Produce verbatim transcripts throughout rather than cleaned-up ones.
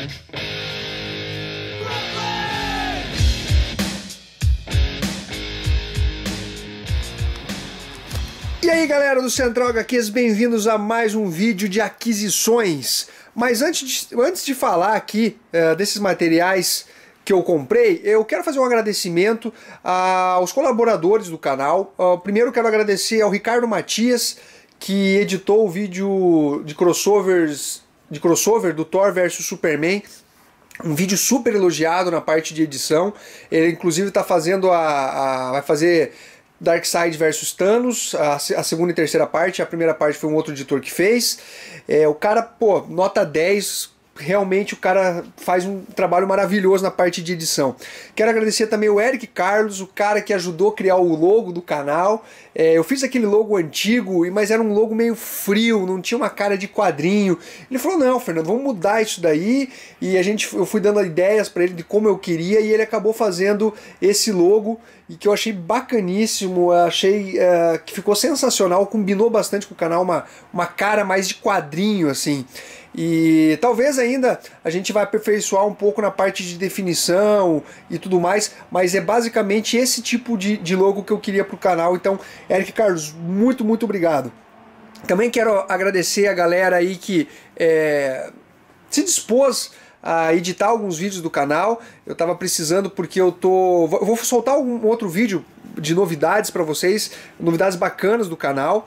E aí galera do Central agá quês, bem-vindos a mais um vídeo de aquisições. Mas antes de, antes de falar aqui uh, desses materiais que eu comprei, eu quero fazer um agradecimento aos colaboradores do canal. Uh, primeiro quero agradecer ao Ricardo Matias, que editou o vídeo de crossovers, de crossover do Thor versus Superman. Um vídeo super elogiado na parte de edição. Ele inclusive está fazendo a, a... vai fazer Darkseid versus Thanos, a, a segunda e terceira parte. A primeira parte foi um outro editor que fez. É, o cara, pô, nota dez, realmente o cara faz um trabalho maravilhoso na parte de edição. Quero agradecer também o Eric Carlos, o cara que ajudou a criar o logo do canal. É, eu fiz aquele logo antigo, mas era um logo meio frio, não tinha uma cara de quadrinho. Ele falou, não, Fernando, vamos mudar isso daí. E a gente, eu fui dando ideias para ele de como eu queria, e ele acabou fazendo esse logo, e que eu achei bacaníssimo, achei uh, que ficou sensacional, combinou bastante com o canal, uma, uma cara mais de quadrinho, assim. E talvez ainda a gente vai aperfeiçoar um pouco na parte de definição e tudo mais, mas é basicamente esse tipo de, de logo que eu queria para o canal. Então, Eric Carlos, muito, muito obrigado. Também quero agradecer a galera aí que é, se dispôs a editar alguns vídeos do canal. Eu tava precisando porque eu tô... Eu vou soltar um outro vídeo de novidades para vocês, novidades bacanas do canal.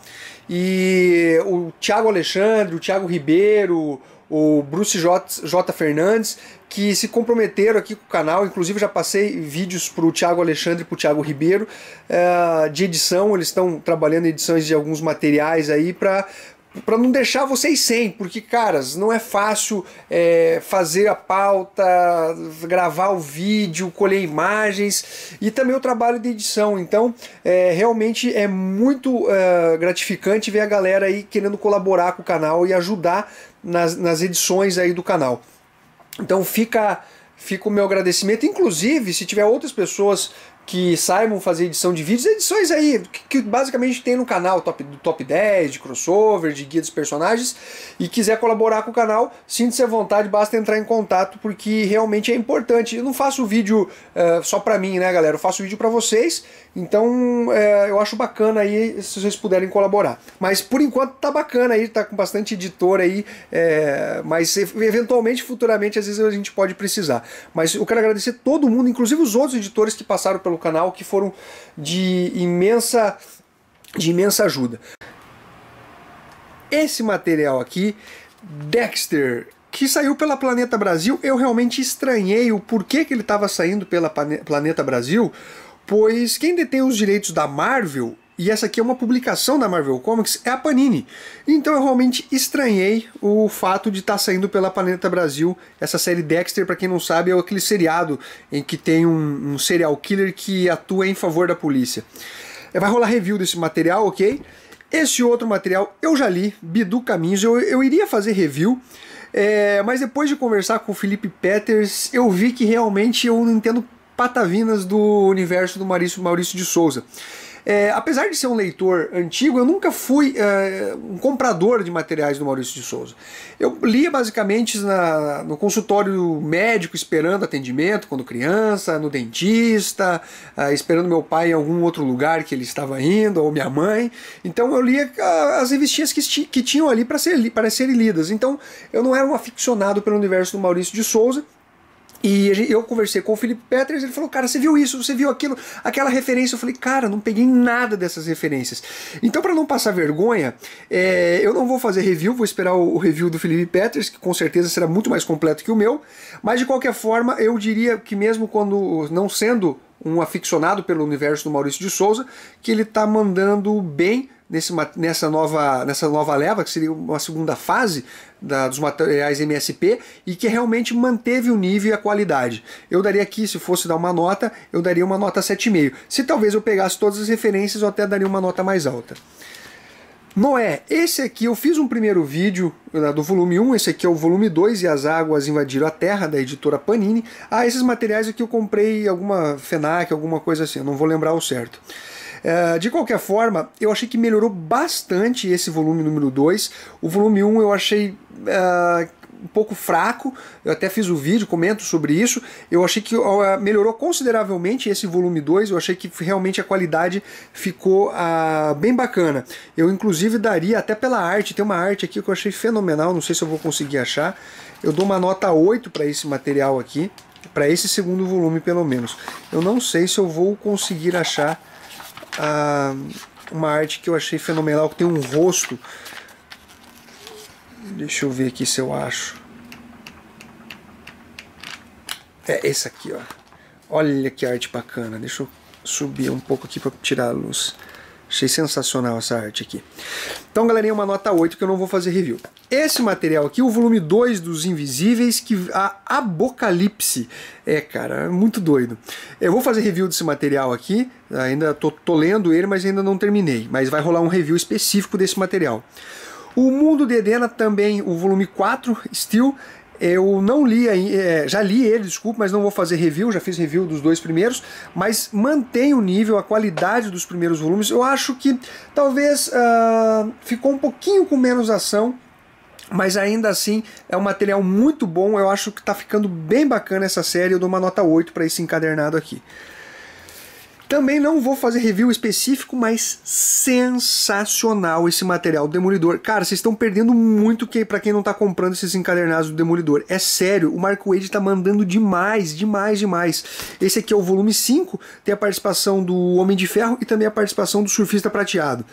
E o Thiago Alexandre, o Thiago Ribeiro, o Bruce J. J. Fernandes, que se comprometeram aqui com o canal. Inclusive já passei vídeos para o Thiago Alexandre e para o Thiago Ribeiro uh, de edição. Eles estão trabalhando em edições de alguns materiais aí para para não deixar vocês sem, porque, caras, não é fácil é, fazer a pauta, gravar o vídeo, colher imagens e também o trabalho de edição. Então, é, realmente é muito é, gratificante ver a galera aí querendo colaborar com o canal e ajudar nas, nas edições aí do canal. Então fica, fica o meu agradecimento. Inclusive, se tiver outras pessoas que saibam fazer edição de vídeos, edições aí, que, que basicamente tem no canal, top, do top dez, de crossover, de guia dos personagens, e quiser colaborar com o canal, sinta-se à vontade, basta entrar em contato, porque realmente é importante. Eu não faço vídeo uh, só pra mim, né, galera? Eu faço vídeo pra vocês, então uh, eu acho bacana aí se vocês puderem colaborar. Mas por enquanto tá bacana aí, tá com bastante editor aí, uh, mas eventualmente, futuramente, às vezes a gente pode precisar. Mas eu quero agradecer todo mundo, inclusive os outros editores que passaram pelo canal, que foram de imensa, de imensa ajuda. Esse material aqui, Dexter, que saiu pela Planeta Brasil, eu realmente estranhei o porquê que ele estava saindo pela Planeta Brasil, pois quem detém os direitos da Marvel, e essa aqui é uma publicação da Marvel Comics, é a Panini. Então eu realmente estranhei o fato de estar tá saindo pela Planeta Brasil. Essa série Dexter, para quem não sabe, é aquele seriado em que tem um, um serial killer que atua em favor da polícia. Vai rolar review desse material, ok? Esse outro material eu já li, Bidu Caminhos, eu, eu iria fazer review, é, mas depois de conversar com o Felipe Peters, eu vi que realmente eu não entendo patavinas do universo do Maurício, Maurício de Souza. É, apesar de ser um leitor antigo, eu nunca fui é, um comprador de materiais do Maurício de Souza. Eu lia basicamente na, no consultório médico, esperando atendimento quando criança, no dentista, é, esperando meu pai em algum outro lugar que ele estava indo, ou minha mãe. Então eu lia as revistinhas que, que tinham ali para ser, para serem lidas. Então eu não era um aficionado pelo universo do Maurício de Souza. E eu conversei com o Felipe Peters, ele falou, cara, você viu isso, você viu aquilo, aquela referência? Eu falei, cara, não peguei nada dessas referências. Então, para não passar vergonha, é, eu não vou fazer review, vou esperar o, o review do Felipe Peters, que com certeza será muito mais completo que o meu, mas de qualquer forma, eu diria que mesmo quando, não sendo um aficionado pelo universo do Maurício de Souza, que ele está mandando bem nesse, nessa, nova, nessa nova leva, que seria uma segunda fase da, dos materiais M S P, e que realmente manteve o nível e a qualidade. Eu daria aqui, se fosse dar uma nota, eu daria uma nota sete vírgula cinco. Se talvez eu pegasse todas as referências, eu até daria uma nota mais alta. Noé, esse aqui eu fiz um primeiro vídeo do volume um, esse aqui é o volume dois, E as Águas Invadiram a Terra, da editora Panini. Ah, esses materiais aqui eu comprei alguma FENAC, alguma coisa assim, eu não vou lembrar o certo. Uh, de qualquer forma, eu achei que melhorou bastante esse volume número dois. O volume um eu achei uh, um pouco fraco, eu até fiz o vídeo, comento sobre isso, eu achei que uh, melhorou consideravelmente esse volume dois, eu achei que realmente a qualidade ficou uh, bem bacana. Eu inclusive daria, até pela arte, tem uma arte aqui que eu achei fenomenal, não sei se eu vou conseguir achar, eu dou uma nota oito para esse material aqui, para esse segundo volume pelo menos. Eu não sei se eu vou conseguir achar uh, uma arte que eu achei fenomenal, que tem um rosto. Deixa eu ver aqui se eu acho. É esse aqui, ó. Olha que arte bacana. Deixa eu subir um pouco aqui para tirar a luz. Achei sensacional essa arte aqui. Então, galerinha, uma nota oito que eu não vou fazer review. Esse material aqui, o volume dois dos Invisíveis, que a Apocalipse. É, cara, é muito doido. Eu vou fazer review desse material aqui. Ainda tô, tô lendo ele, mas ainda não terminei. Mas vai rolar um review específico desse material. O Mundo de Edena também, o volume quatro, Steel. Eu não li, é, já li ele, desculpa, mas não vou fazer review, já fiz review dos dois primeiros, mas mantém o nível, a qualidade dos primeiros volumes. Eu acho que talvez uh, ficou um pouquinho com menos ação, mas ainda assim é um material muito bom. Eu acho que está ficando bem bacana essa série, eu dou uma nota oito para esse encadernado aqui. Também não vou fazer review específico, mas sensacional esse material do Demolidor. Cara, vocês estão perdendo muito que, pra quem não tá comprando esses encadernados do Demolidor. É sério, o Mark Waid tá mandando demais, demais, demais. Esse aqui é o volume cinco, tem a participação do Homem de Ferro e também a participação do Surfista Prateado.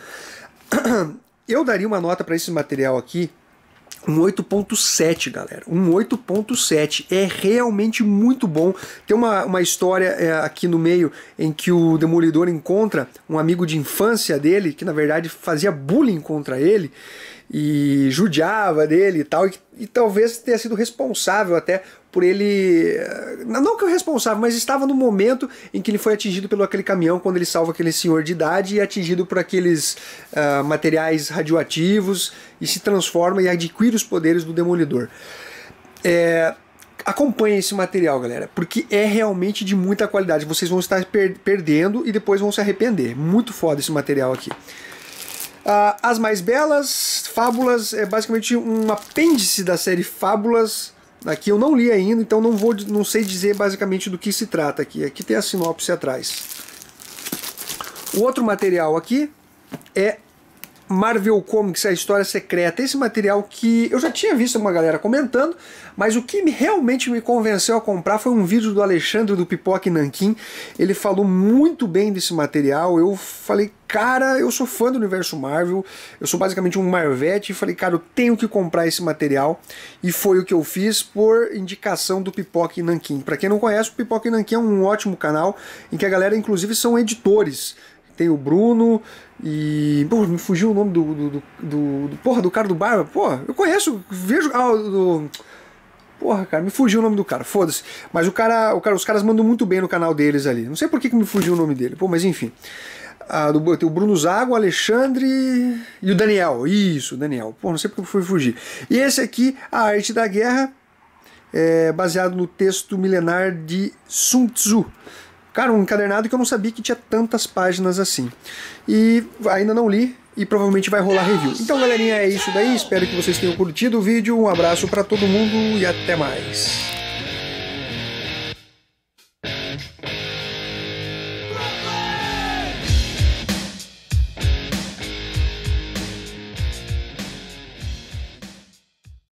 Eu daria uma nota para esse material aqui, um oito ponto sete, galera. Um oito ponto sete. É realmente muito bom. Tem uma, uma história é, aqui no meio em que o Demolidor encontra um amigo de infância dele, que na verdade fazia bullying contra ele e judiava dele e tal, e, e talvez tenha sido responsável até por ele, não que o responsável, mas estava no momento em que ele foi atingido pelo aquele caminhão, quando ele salva aquele senhor de idade, e é atingido por aqueles uh, materiais radioativos, e se transforma e adquire os poderes do Demolidor. É, acompanhem esse material, galera, porque é realmente de muita qualidade. Vocês vão estar per perdendo e depois vão se arrepender. Muito foda esse material aqui. Uh, As Mais Belas, Fábulas, é basicamente um apêndice da série Fábulas. Aqui eu não li ainda, então não vou, não sei dizer basicamente do que se trata aqui. Aqui tem a sinopse atrás. O outro material aqui é Marvel Comics, a História Secreta. Esse material que eu já tinha visto uma galera comentando, mas o que me, realmente me convenceu a comprar foi um vídeo do Alexandre do Pipoca e Nanquim. Ele falou muito bem desse material. Eu falei, cara, eu sou fã do universo Marvel, eu sou basicamente um Marvete, e falei, cara, eu tenho que comprar esse material, e foi o que eu fiz por indicação do Pipoca e Nanquim. Para quem não conhece, o Pipoca e Nanquim é um ótimo canal, em que a galera inclusive são editores. Tem o Bruno e... Pô, me fugiu o nome do, do, do, do, do... Porra, do cara do Barba. Porra, eu conheço, vejo... Ah, do... Porra, cara, me fugiu o nome do cara, foda-se. Mas o cara, o cara, os caras mandam muito bem no canal deles ali. Não sei por que, que me fugiu o nome dele. Pô, mas enfim. Ah, do, tem o Bruno Zago, o Alexandre e o Daniel. Isso, o Daniel. Pô, não sei porque foi fugir. E esse aqui, A Arte da Guerra, é baseado no texto milenar de Sun Tzu. Cara, um encadernado que eu não sabia que tinha tantas páginas assim. E ainda não li e provavelmente vai rolar review. Então, galerinha, é isso daí. Espero que vocês tenham curtido o vídeo. Um abraço pra todo mundo e até mais.